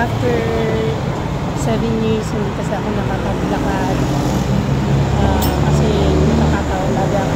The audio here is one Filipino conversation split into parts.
after 7 years, hindi kasi ako nakapaglakad. Kasi nakakataon lagi ako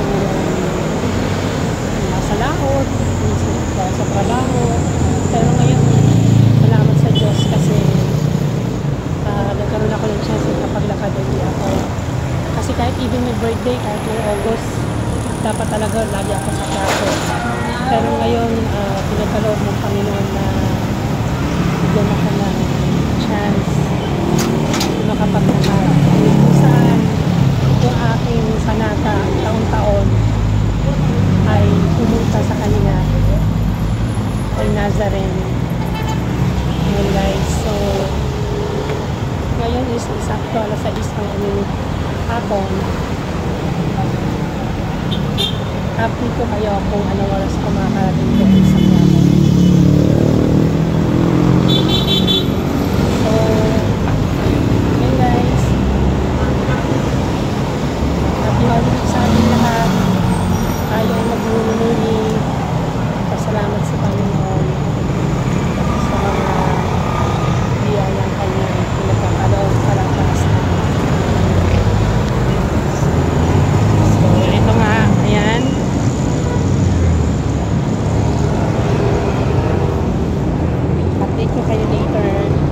nasa laot, sa trabaho. Pero ngayon, salamat sa Diyos kasi nagkaroon ako ng chance na kapaglakad ulit ako. Kasi kahit even may birthday, kahit may August, dapat talaga lagi ako sa klase. Pero ngayon, pinagkaloob ng Panginoon na bigyan ako ng chance makapaglakad. Kung saan yung aking sanata taon-taon ay pumunta sa kanila ay Nazarene. Ngayon guys, so ngayon is sakto alas 6 ng hapon. Update ko kayo kung anong oras ko makakarating doon sa Quiapo. So, yun guys. Happy holidays sa ating lahat. Tayo ay mag-muni. Pasalamat sa Panginoon sa mga biyayang kanyang pinagkakaloob palapas na. So, ito nga. Ayan. Update ko kayo later.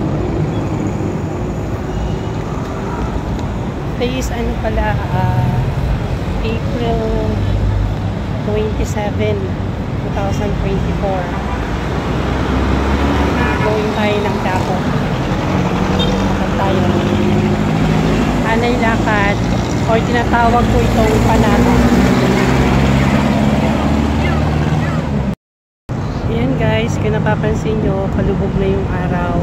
Today is ano pala, April 27, 2024. Going tayo ng Quiapo. Lakad tayo. Anay lakad or tinatawag ko itong panata. Ayan guys, kung napapansin nyo, palubog na yung araw.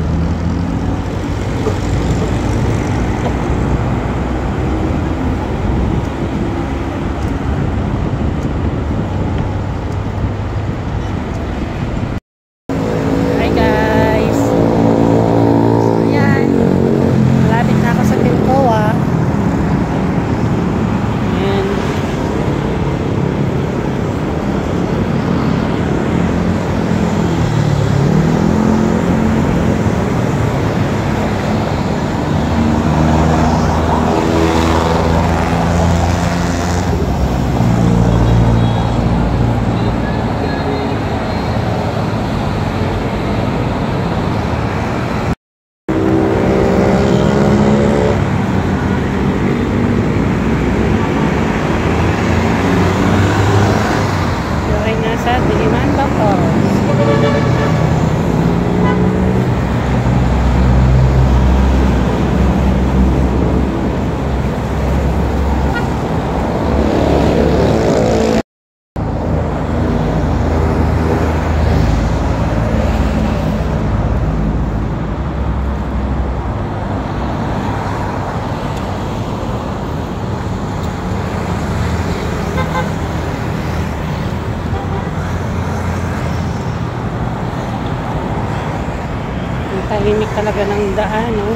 Tahimik talaga ng daan, no?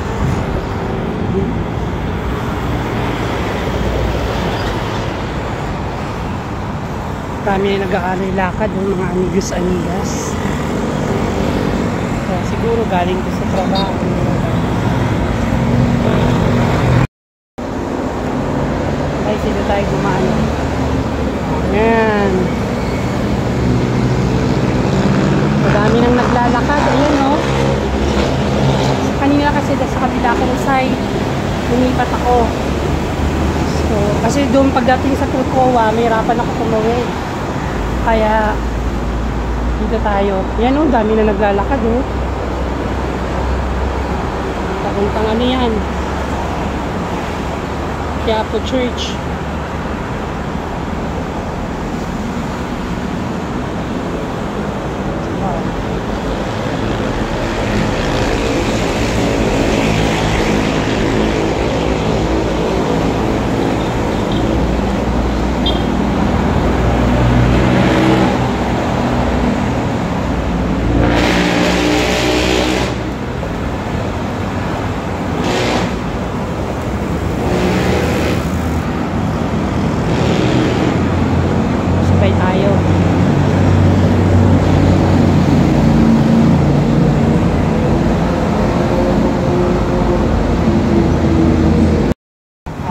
Kami na nag-aaral lakad ng mga amigas. So, siguro galing ko sa trabaho. Ay, sila tayo gumano. Ayan. Madami nang naglalakad. Ayan, no? Kanina kasi sa kabila ko side, lumipat ako. So, kasi doon pagdating sa Trucoa, may hirapan ako tumawid. Kaya, dito tayo. Yan o, dami na naglalakad o. Papuntang ano yan? Quiapo Church.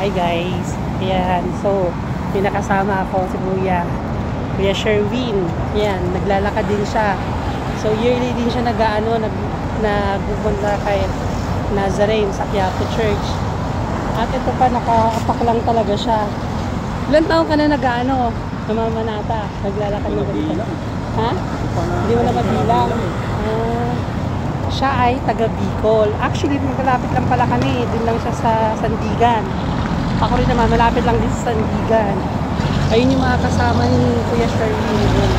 Hi guys. Ayan. So, pinakasama ako si Kuya Sherwin. Ayan, naglalakad din siya. So, yearly din siya nagpupunta kay Nazarene sa Quiapo Church. At ito pa, nakaapak lang talaga siya. Ilan taon ka na namamanata? Naglalakad ng ganito? Ha? Hindi mo na mabilang. Siya ay taga Bicol. Actually, malapit lang pala kami. Doon lang siya sa Sandigan. Ako rin naman, malapit lang din sa Sandigan. Ayun yung mga kasama ni Kuya Sherwin.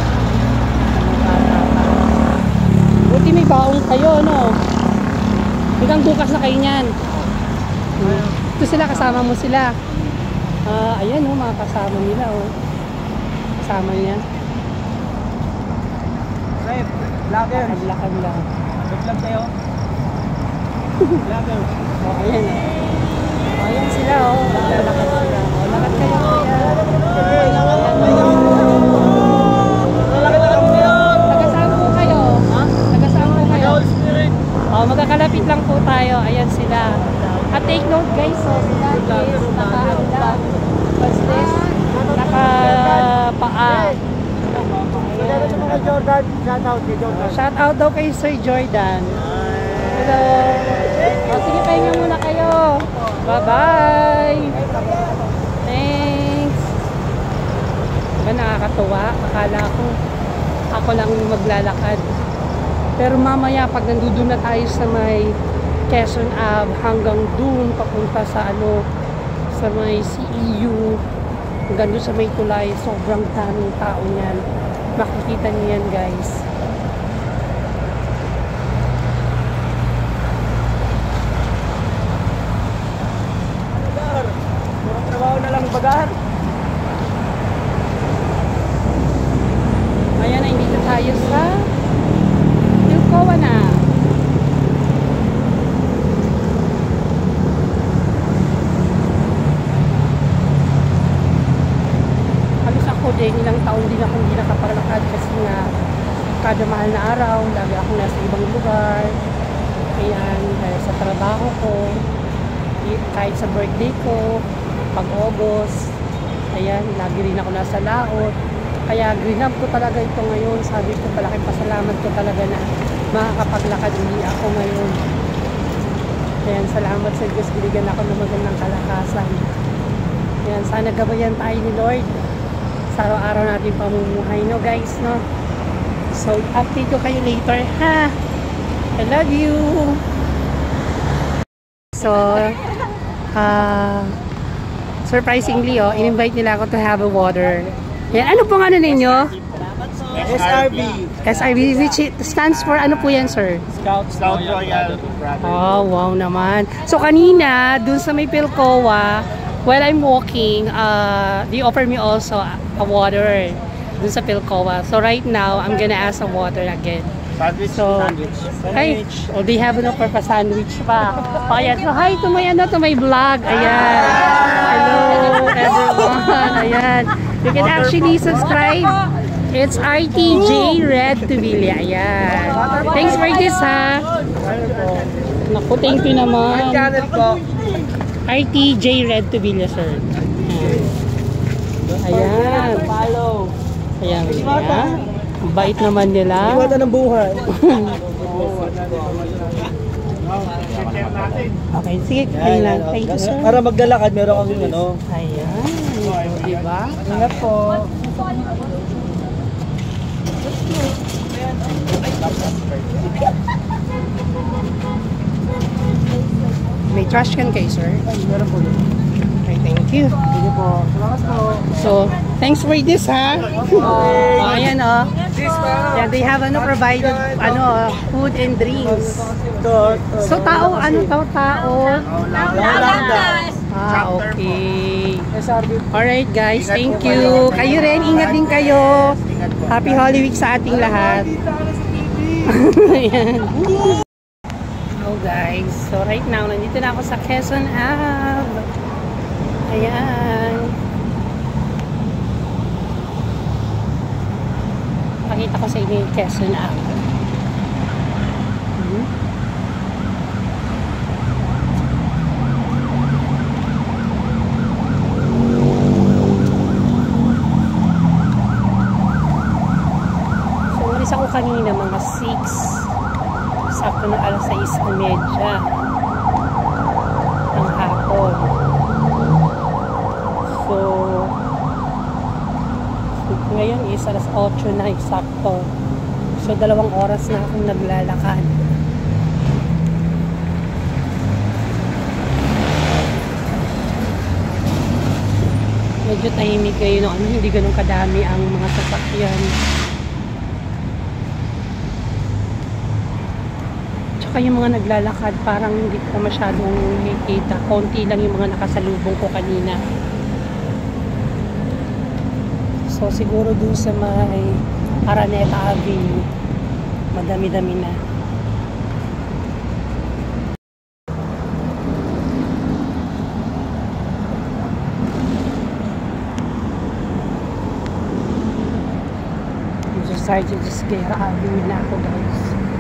Buti may baong kayo, no? Hanggang bukas na kayo niyan. Ito sila, kasama mo sila. Ayan, oh, mga kasama nila, oh. Kasama niya. Sir, vlogger. Lakad lang. Vlog tayo. Vlogger. Oh, ayan, oh. Ayan sila, oh. Lakad sila. Oh, lakad kayo, kuya. Tagasaan po kayo. Ha? Tagasaan po kayo. Oh, magkakalapit lang po tayo. Ayan sila. At take note guys, so sila is naka-paa. Shout out daw kay Sir Jordan. Hello. O, sige, pahinga muna kayo. Bye-bye. Thanks. Diba nakakatuwa? Akala ko ako lang maglalakad. Pero mamaya pag nandun na tayo sa may Quezon Ave hanggang dun papunta sa sa may CEU hanggang dun sa may tulay, sobrang daming tao niyan. Makikita niyo yan guys. Murang trabaho na lang bagar. Ayan, nandito tayo sa Pilcoa na. Halos ako din, ilang taon din ako hindi nakapaglakad kasi nga kada mahal na araw, lagi ako nasa ibang lugar. Ayan, dahil sa trabaho ko, kahit sa birthday ko, pag August, ayan, lagi rin ako nasa laot. Kaya grinab ko talaga ito ngayon. Sabi ko, palaking pasalamat ko talaga na makakapaglakad uli ako ngayon. Ayan, salamat sa Diyos, binigyan ako ng magandang kalakasan. Ayan, sana gabayan tayo ni Lord sa araw-araw natin pamumuhay, no guys, no? So, update ko kayo later, ha? I love you! So, surprisingly, in-invite nila ako to have a water. Yan, ano pong ano ninyo? SRB. SRB, which stands for ano po yan, sir? Scout Royal. Oh, wow naman. So, kanina, dun sa may Pilcoa, while I'm walking, they offer me also a water dun sa Pilcoa. So, right now, I'm gonna ask a water again. Sandwich. So, hi. Oh, they have no purpose sandwich pa. Oh, ayan. So, hi to my vlog. Ayan. Hello, everyone. Ayan. You can actually subscribe. It's RTJ Red Tuvilla. Ayan. Thanks for this, ha. Naku, thank you naman. Channel po. RTJ Red Tuvilla, sir. Ayan. Follow. Ayan. Ayan. Bait naman nila. Iwata ng buhay. Okay, sige. Ayun lang. Thank you, sir. Para maglalakad, meron kang Ayan. Diba? Ingat po. May trash can kayo, sir? Meron po. Okay, thank you. Sige po. Salamat po. So, thanks for this, ha? Oh, ayan, oh. Yeah, they have provided food and drinks. So, tao. Okay. Alright, guys. Thank you. Kayo rin. Ingat din kayo. Happy Holy Week sa ating lahat. Ayan. Hello, guys. So, right now, nandito na ako sa Quezon Ave. Ayan. Pakita ko sa inyo yung Quezon Ave. alas 6. Sakto na alas 6:30 ng hapon. So, ngayon is alas 8 na eksakto. So, 2 oras na akong naglalakad. Medyo tahimik ngayon, hindi ganun kadami ang mga sasakyan. Tsaka yung mga naglalakad, parang hindi ko masyadong nakikita. Konti lang yung mga nakasalubong ko kanina. So siguro dun sa may Araneta Avenue, madami-dami na. Sergeant Esguerra Avenue na ako, guys.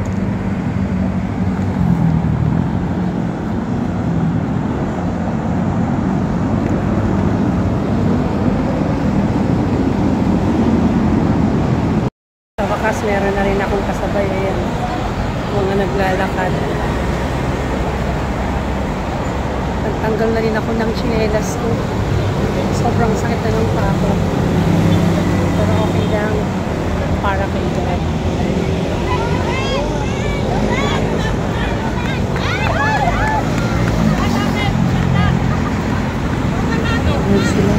Sa wakas meron na rin akong kasabay. Ayan, mga naglalakad. Nagtanggal na rin ako ng tsinelas ko. Sobrang sakit na ng paa ko. Pero okay lang para kay God. Ayan sila.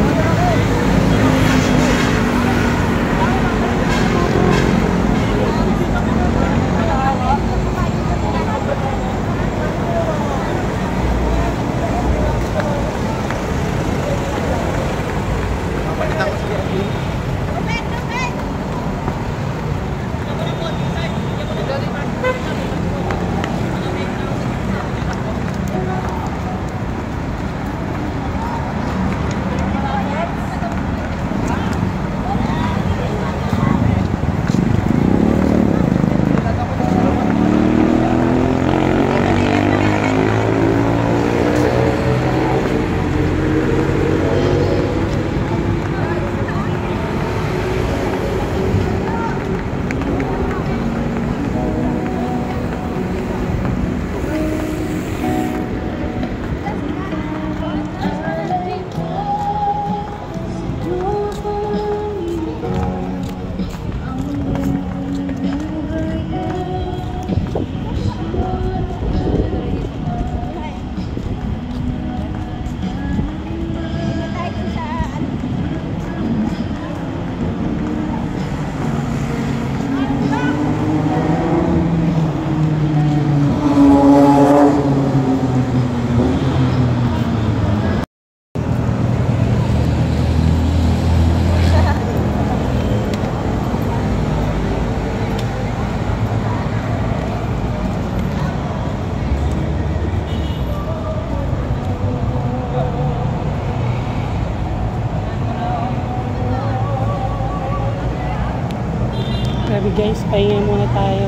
Grabe guys, pahinga muna tayo.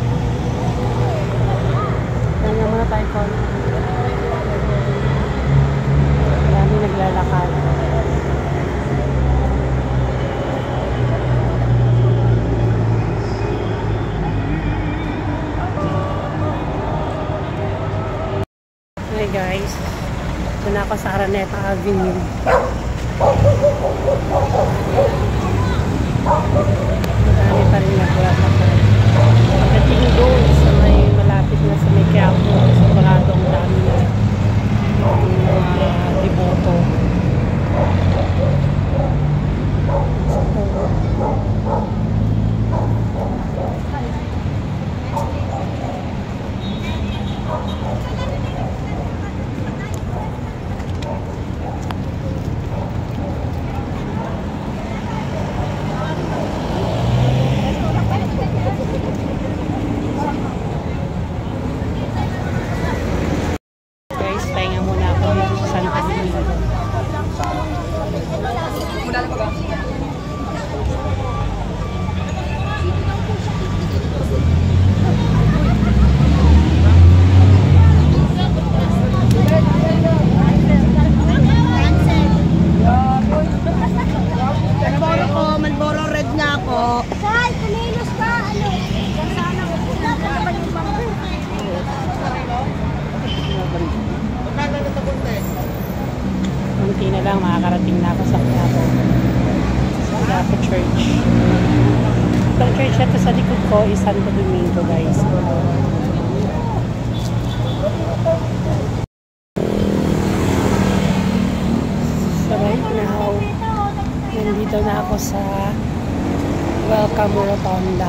Pahinga muna tayo ko. Marami naglalakad. Hey guys, ito na ako sa Araneta Avenue. Marami pa rin naglalakad. Pagdating doon sa may malapit na sa may Quiapo, sa Baradong dami na mga deboto. lang, makakarating na ako sa Quiapo. Sa Quiapo Church. Itong church na to sa likod ko is Santo Domingo, guys. So right now, nandito na ako sa Welcome Rotonda.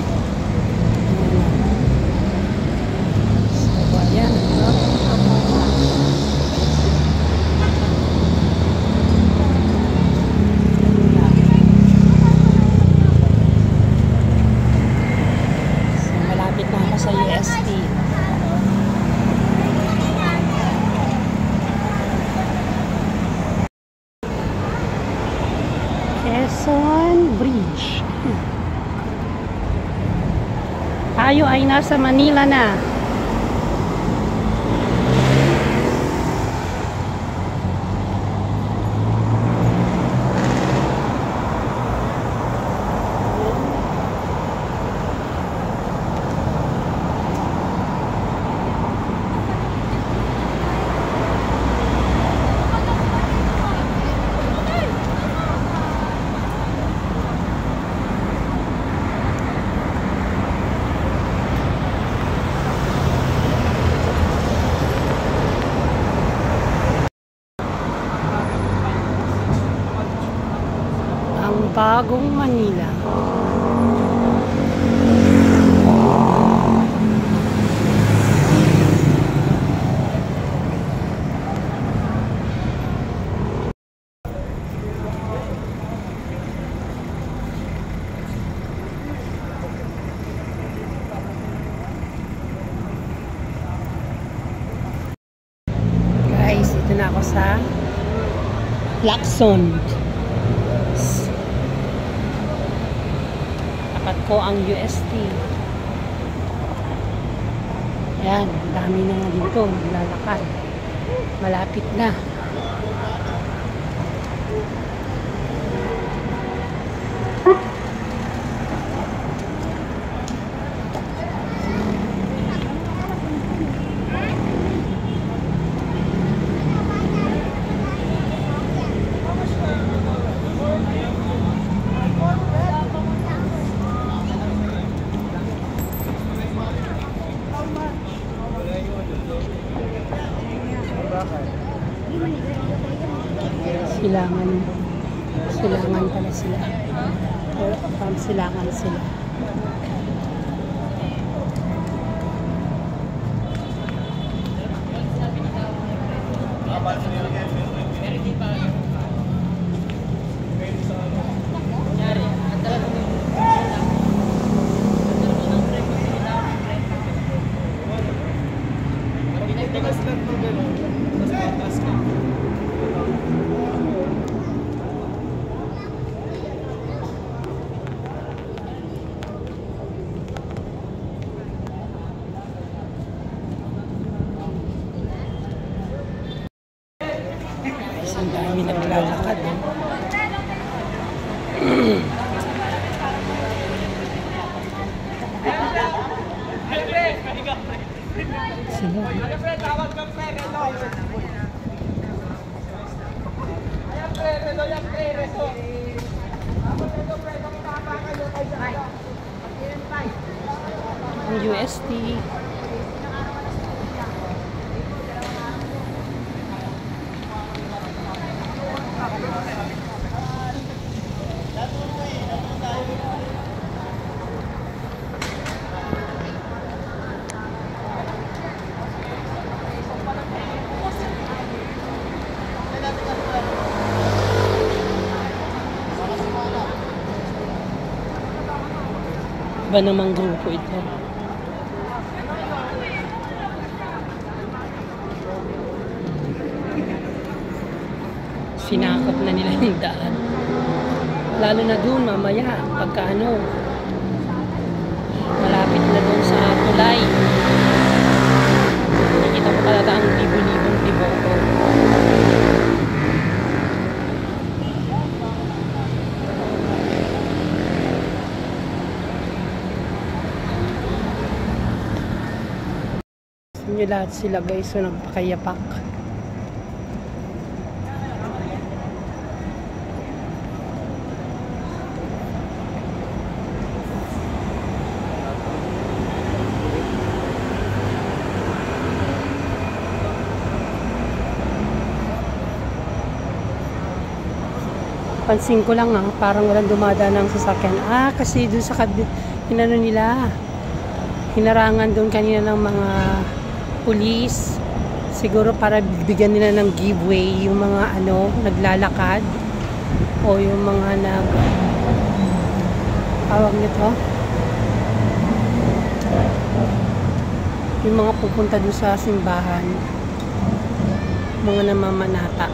So, ayan. So, malapit na ako sa UST. Quezon Bridge. Tayo ay nasa Manila na. Bagong Manila. Guys, ito na ako sa Lacson. Ko ang UST. Ayan, dami na nga dito naglalakad. Malapit na. Silangan pala sila. Silangan sila. Ang dami naglalakad. Sila. Ang UST. Iba namang grupo ito. Sinakop na nila yung daan. Lalo na dun mamaya, pagka malapit na dun sa tulay. Nakikita mo talaga ang libo-libong tiboto. Nyo lahat sila guys, so nagpakayapak. Pansin ko lang parang walang dumadaan ng sasakyan. Kasi doon sa inano nila, hinarangan doon kanina ng mga pulis. Siguro para bigyan nila ng giveaway yung mga naglalakad o yung mga tawag nito, yung mga pupunta doon sa simbahan, mga namamanata.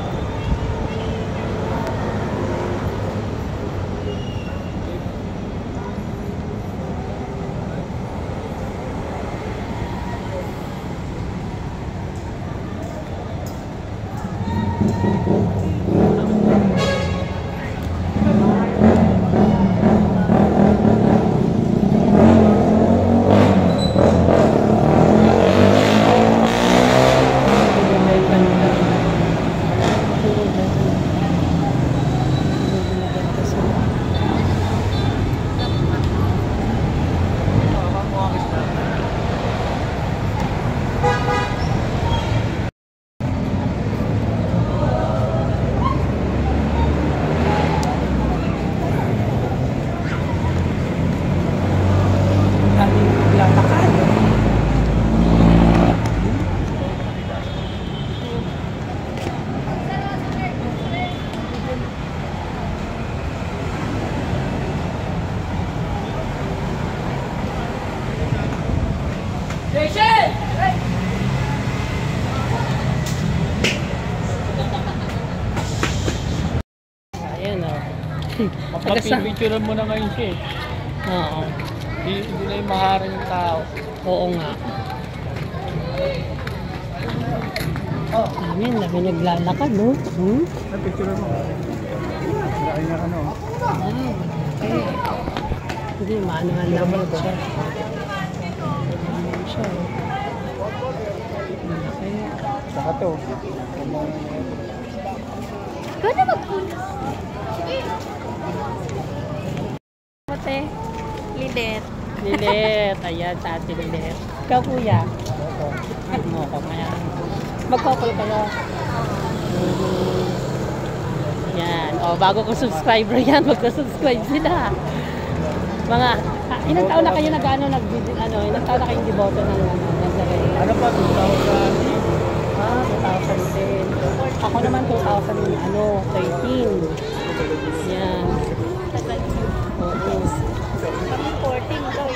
Mapapipicturean mo na ngayon siya. Oo. Hindi na yung maharang yung tao. Oo nga. Dami naglalakad, no? Picturean mo. Laki na Okay. Hindi, maanuhan naman siya. Siya. Okay. Saka to. Ganda magpunas. Sige. Ate, Lilet. Lilet. Ayan, sa atin Lilet. Ikaw, kuya. Ano ko kaya? Mag-couple kayo. Yan. O, bago ko subscriber yan, magka-subscribe sila. Mga, ilang taon na kayo ilang taon na kayong deboto ng Nazarene? Ano pa? 2000? 2010. Ako naman 2013. Yan. Oo. Kami 14 daw,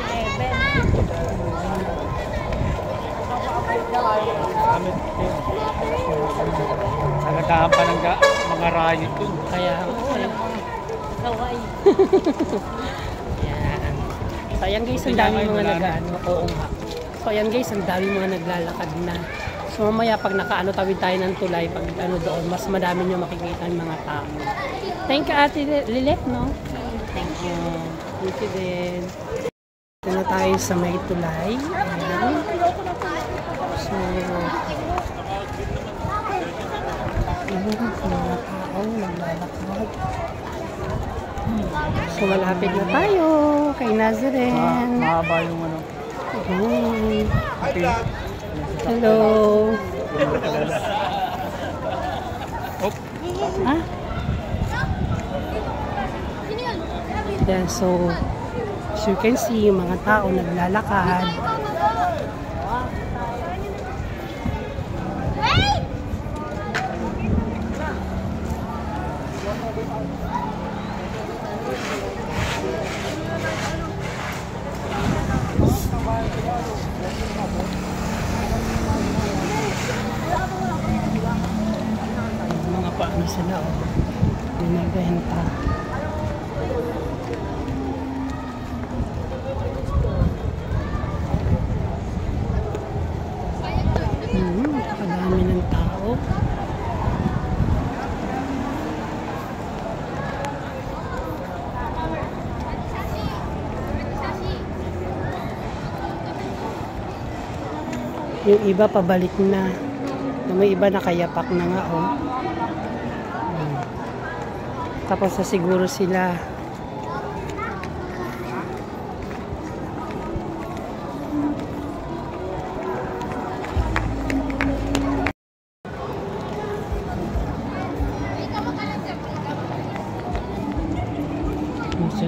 11. Nagatahan pa ng mga riot dun. Kaya, Kawai. yan. So, ayan guys, ang dami mga oo nga. So, ayan guys, ang dami mga naglalakad na. So, mamaya pag tawid tayo ng tulay, pag doon, mas madami nyo makikita yung mga tao. Thank you, Ate Lilet, no? Thank you. Thank you din. Ito na tayo sa may tulay. Ayan. So, mga tao naglalakad. So, malapit na tayo kay Nazarene. Mahaba yung Okay. Hello. Ah? Yan, so as you can see, yung mga tao naglalakad. Mga paano sila, binibenta. Nakadami ng tao. Yung iba pabalik na. May iba nakayapak na nga, oh. Tapos na siguro sila.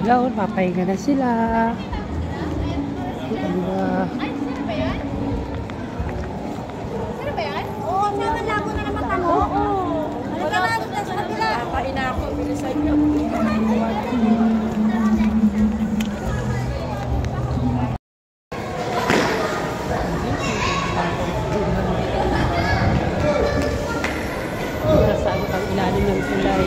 sigaw, papahinga na sila. Diba? Oo, naman labo na naman tanong. Oo. Ano ka na doon sa kabila? Kain na ako. Bilisan nyo. Nasa ang ilalim ng tulay.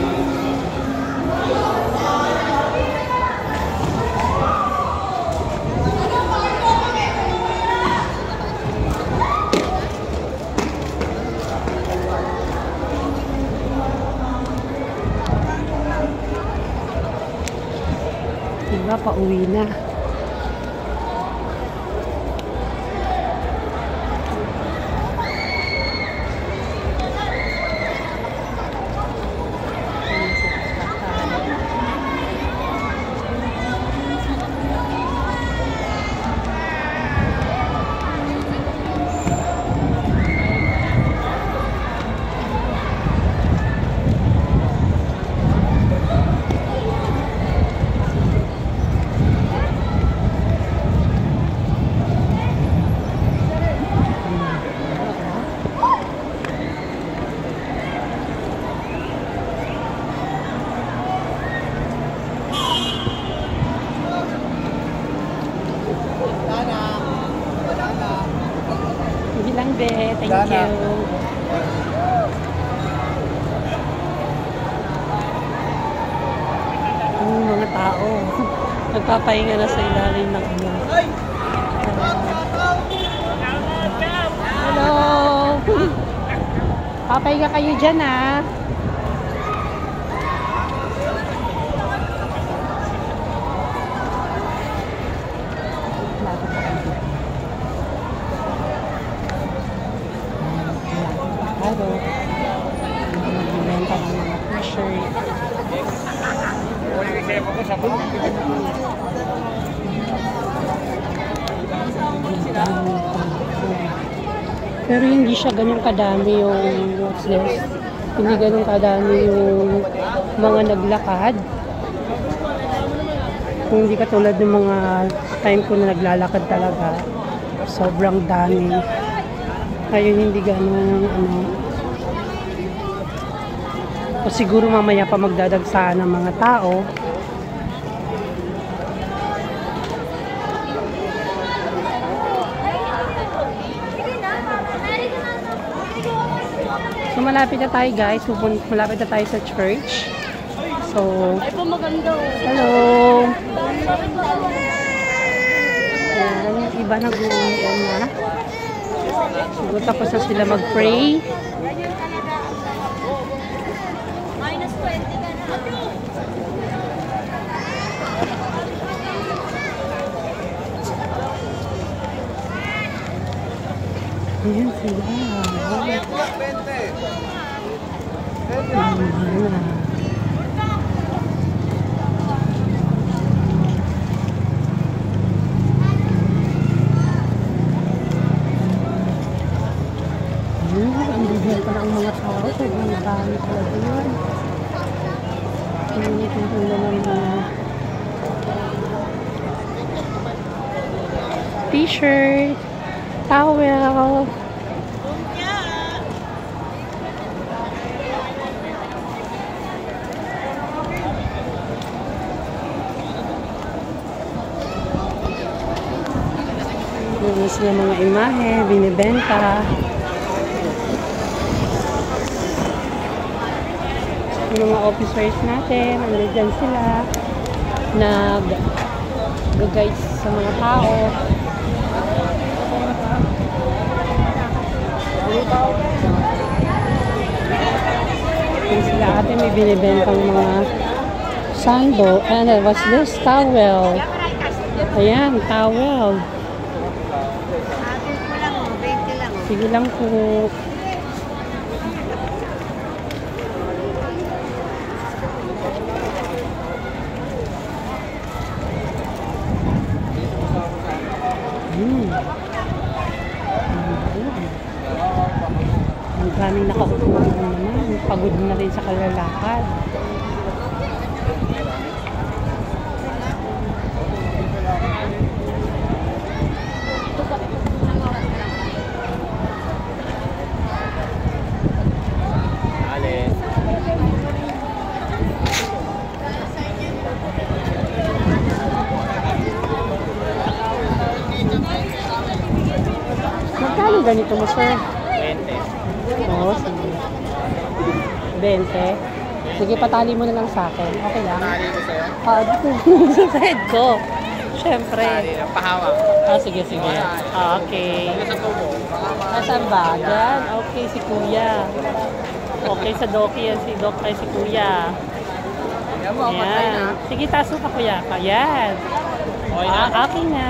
Diba, pauwi na. Hindi lang be, thank you. Mga tao. Nagpapahinga na sa ilalim ng ano. Hello! Papahinga kayo dyan ah. Hello. Nagbibenta ng mga t-shirt. Pero hindi siya ganun kadami yung what's this? Hindi ganun kadami yung mga naglakad. Kung hindi katulad ng mga time ko na naglalakad talaga, sobrang dami. Ngayon hindi ganun ano. O siguro mamaya pa magdadagsaan ng mga tao. So malapit na tayo guys, malapit na tayo sa church. So, Ay po maganda. hello! Ayan, yung iba nag-uwian na. Siguro tapos na sila mag-pray. Minus 20 ka na. Ayan sila. Ang bigyan pa ng mga tao. Sobrang dami talaga yun. Tingnan naman mga t-shirt, towel. Meron sila mga imahe, binibenta. Yung mga officers natin, nandiyan sila, nag-guide sa mga tao. Yung sila ate may binibentang mga sando. And what's this? Towel. Ayan, towel. Sige lang po. Ang daming nakaupo naman. Pagod na rin sa kalalakad. gusto mo, sir? 20. Oo, sige. 20. Sige, patali mo na lang sa akin. Okay lang? Tali ko sa'yo. Sa side ko. Siyempre. Tali lang. Pahawak. Sige, sige. Okay. Sa tubo. Nasaan ba? Diyan? Okay, si kuya. Okay, sa Doki yan. Si Doc ay si kuya. Yan mo, patay na. Ayan. Sige, taso ka kuya. Ayan. Okay na? Okay na.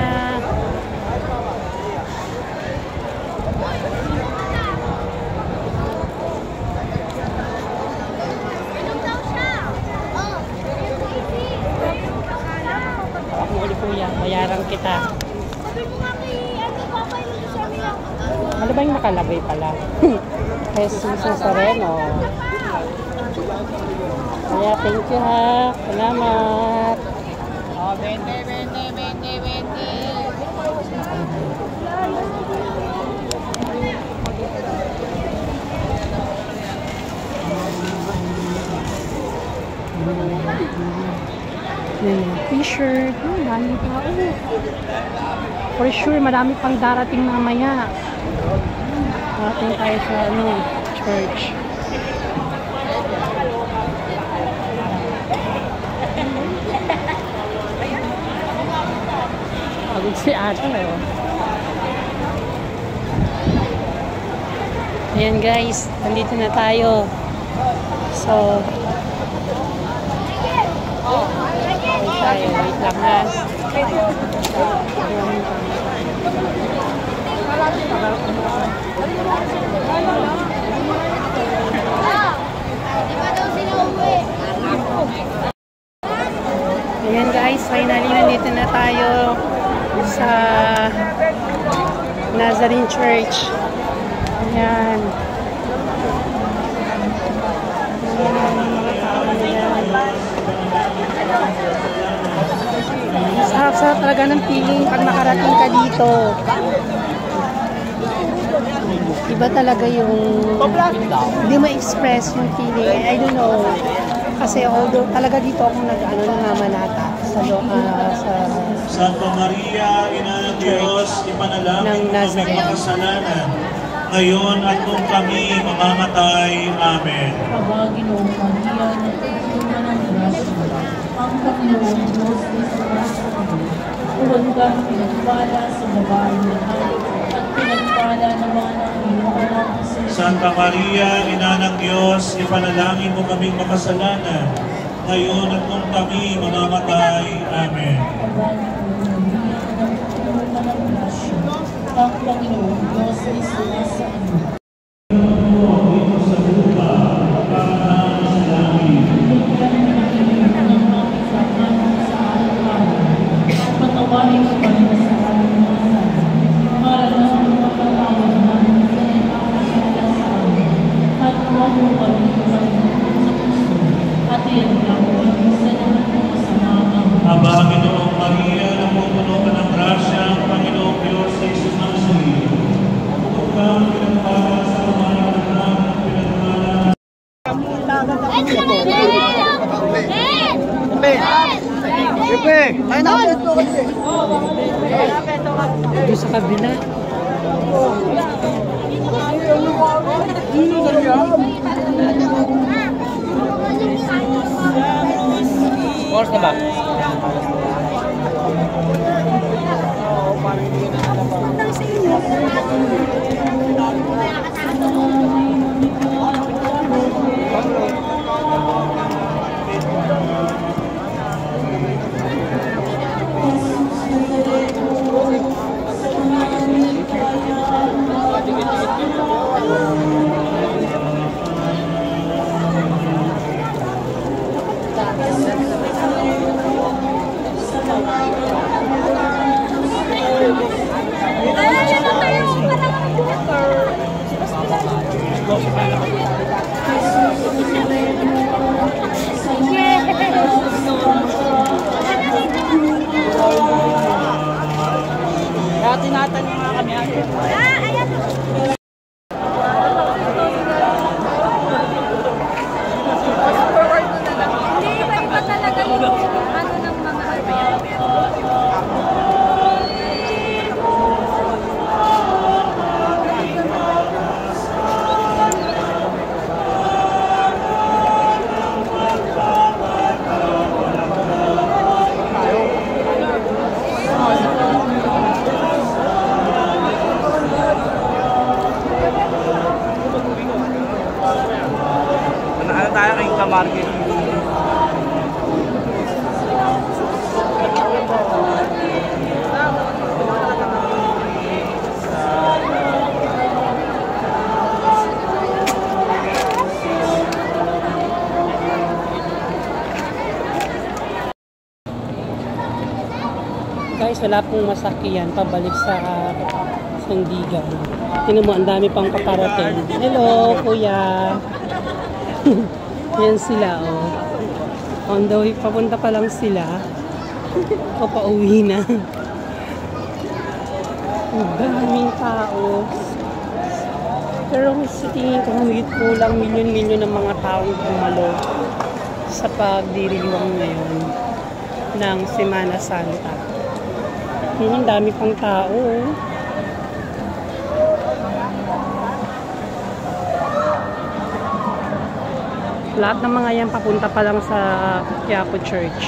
Ako ulit kuya. Bayaran kita. Ano ba yung nakalagay pala? Jesus Nazareno. Kaya thank you ha. Salamat. Oh, 20. T-shirt. Dami pa. For sure, marami pang darating mamaya. Darating tayo sa church. Pagod si ate, oh. Ayan guys, nandito na tayo. So, wait lang ha. Ayan guys, finally nandito na tayo sa Nazarene Church. Ayan. Sarap-sarap talaga ng feeling pag nakarating ka dito. Iba talaga yung hindi ma-express yung feeling. I don't know. Kasi although talaga dito ako namamanata sa Santa Maria, Ina ng Diyos, ipanalangin mo kami makasalanan, ngayon at kung kami mamamatay. Amen. Paginoong Maria, nagtutulungan ng grasya, ang Panginoon Diyos ay sa kami. Tuwag kang pinagpala sa babae lahat, at pinagpala naman ang iyong anak sa Santa Maria, Ina ng Diyos, ipanalangin mo kaming makasalanan, ngayon at kung kami mamamatay. Amen. Ang Panginoon Diyos ay sa inyo. Patawarin ko kami sa aming mga sala, para na ang mapatawad namin sa ipapasala sa amin. At huwag mo kami kumalimutan sa puso, at iyan lang kami sa lahat ng kasamaan. Aba, Ginoong Maria, napupuno ka ng grasya, ang Panginoong Diyos ay sumasalit. Huwag kang pinagpala sa mga anak, pinagpala. doon sa kabila. Oras na ba? Kaya tinatanong nga kami ate. Hindi, iba-iba talaga yung ano ng mga aking kamarket. Guys, wala pong masakyan pabalik sa Sandigan. Tingnan mo, ang dami pang paparating. Hello, kuya. Yan sila, oh. On the way, papunta pa lang sila. O pauwi na. Ang daming tao. Pero sa tingin ko, humigit kulang milyon-milyon ng mga taong dumalo sa pagdiriwang ngayon ng Semana Santa. Ang dami pang tao. Lahat ng mga yan papunta pa lang sa Quiapo Church.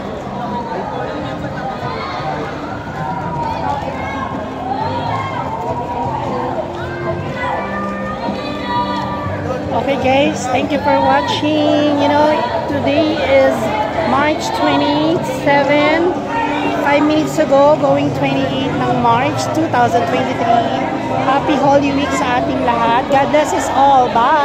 Okay guys, thank you for watching. You know, today is March 27. 5 minutes ago, going 28 ng March 2023. Happy Holy Week sa ating lahat. God bless us all. Bye!